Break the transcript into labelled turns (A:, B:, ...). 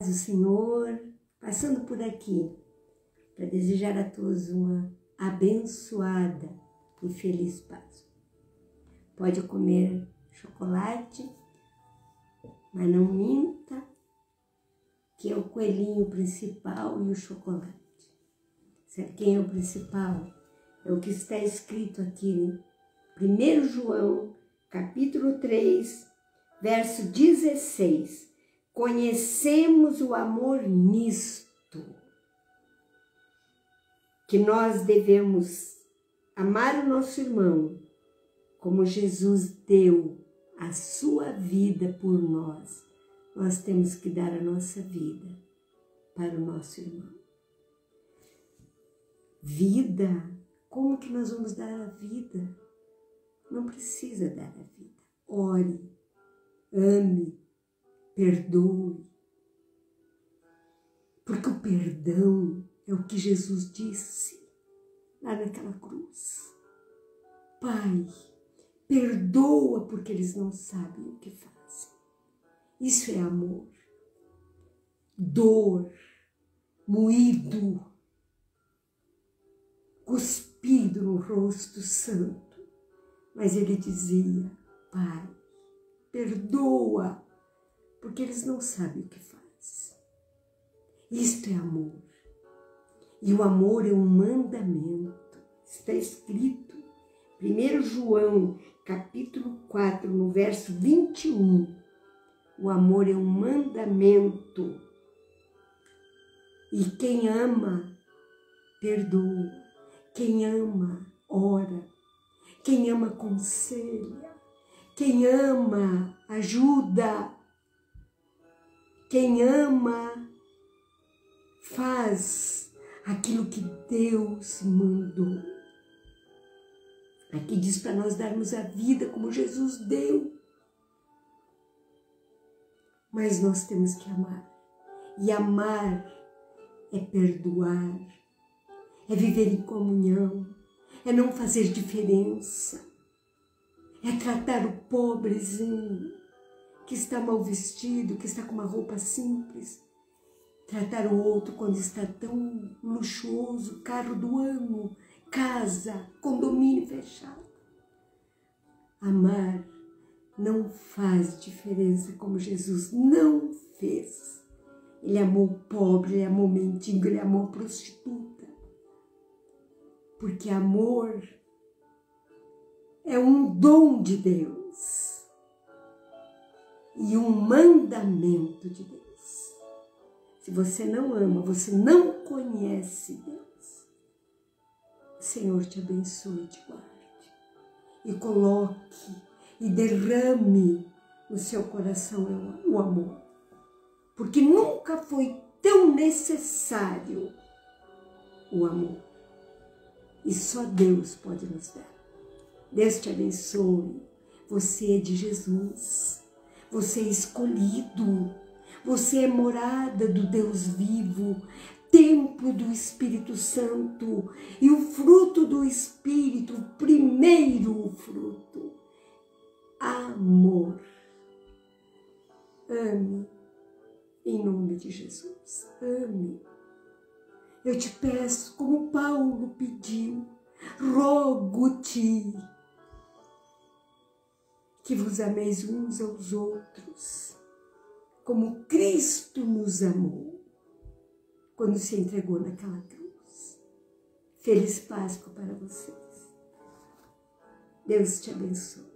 A: O Senhor, passando por aqui, para desejar a todos uma abençoada e feliz Páscoa. Pode comer chocolate, mas não minta, que é o coelhinho principal e o chocolate. Sabe quem é o principal? É o que está escrito aqui, 1 João, capítulo 3, verso 16. Conhecemos o amor nisto, que nós devemos amar o nosso irmão, como Jesus deu a sua vida por nós. Nós temos que dar a nossa vida para o nosso irmão. Vida? Como que nós vamos dar a vida? Não precisa dar a vida. Ore, ame, perdoe. Porque o perdão é o que Jesus disse lá naquela cruz. Pai, perdoa porque eles não sabem o que fazem. Isso é amor. Dor, moído, cuspido no rosto santo. Mas ele dizia, Pai, perdoa, porque eles não sabem o que fazem. Isto é amor. E o amor é um mandamento. Está escrito, 1 João, capítulo 4, no verso 21. O amor é um mandamento. E quem ama, perdoa. Quem ama, ora. Quem ama, aconselha. Quem ama, ajuda. Quem ama, faz aquilo que Deus mandou. Aqui diz para nós darmos a vida como Jesus deu. Mas nós temos que amar. E amar é perdoar, é viver em comunhão, é não fazer diferença, é tratar o pobrezinho que está mal vestido, que está com uma roupa simples, tratar o outro quando está tão luxuoso, carro do ano, casa, condomínio fechado. Amar não faz diferença como Jesus não fez. Ele amou o pobre, ele amou o mendigo, ele amou a prostituta. Porque amor é um dom de Deus e um mandamento de Deus. Se você não ama, você não conhece Deus. O Senhor te abençoe e te guarde. E coloque e derrame no seu coração o amor. Porque nunca foi tão necessário o amor. E só Deus pode nos dar. Deus te abençoe. Você é de Jesus. Você é escolhido. Você é morada do Deus vivo, templo do Espírito Santo. E o fruto do Espírito, o primeiro fruto, amor. Ame, em nome de Jesus. Ame. Eu te peço, como Paulo pediu, rogo-te que vos ameis uns aos outros, como Cristo nos amou, quando se entregou naquela cruz. Feliz Páscoa para vocês. Deus te abençoe.